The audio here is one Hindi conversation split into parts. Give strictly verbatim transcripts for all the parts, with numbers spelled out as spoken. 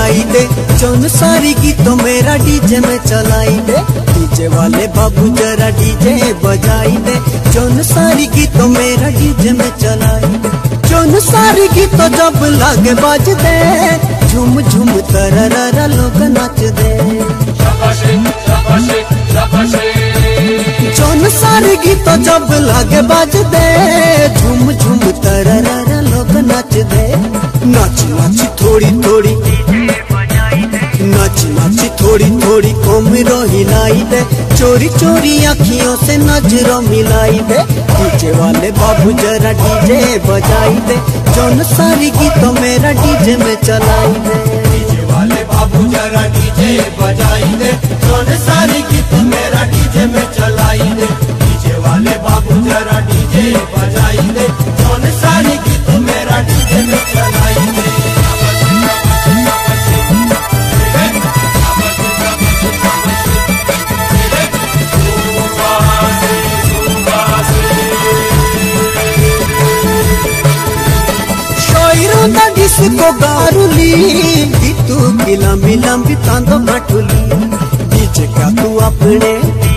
बजाई दे, जौन सारी गीतों मेरा डीजे में चलाई दे। डीजे वाले बाबू जरा डीजे बजाई दे, जौन सारी गीतों मेरा डीजे में चलाई दे। जौन सारी गीतों जब लागे बाज दे, झूम झूम तरररा लोग नाच दे। जौन सारी गीतों जब लागे बाज दे, झूम झूम तरररा लोग नाच दे। नाच नाच थोड़ी थोड़ी, नाच नाच थोड़ी थोड़ी कोमरों हिलाई दे, चोरी चोरी आँखियों से नजरों मिलाई दे। डीजे वाले बाबू जरा डीजे बजाई दे, जौन सारी गीतों मेरा डीजे में चलाई दे। डीजे वाले बाबू जरा डीजे बजाई दे, जौन सारी गीतों मेरा डीजे में चलाई दे। डीजे वाले बाबू जरा डीजे बजाई दे, जौन सारी गीतों मेरा डीजे में चलाई दे। डिस्को गारुली तू की लंबी लंबी तांदो मटुली। डीजे का तू अपने,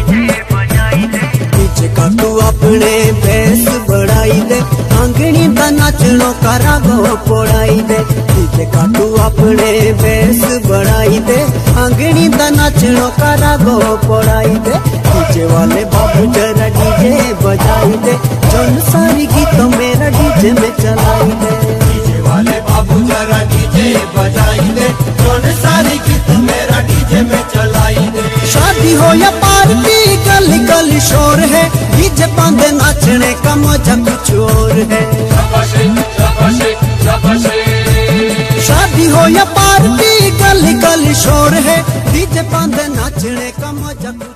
डीजे का तू अपने बेस बढ़ाई दे, आंगनी दा नाचनो का रागो पड़ाई दे। डीजे का तू अपने बेस बढ़ाई दे, आंगनी दा नाचनो का रागो पड़ाई दे। डीजे वाले बाबू जरा डीजे बजाई दे, जौन सारी गीतों मेरा डीजे में चलाई दे। डीजे वाले बाबू जरा डीजे बजाई दे, जौन सारी गीत मेरा डीजे में चलाई दे। शादी हो या पार्टी गली गली शोर है, डीजे बांधे नाचने का मजा कुछ और है। शादी हो या पार्टी गली गली शोर है, डीजे बांधे नाचने का मजा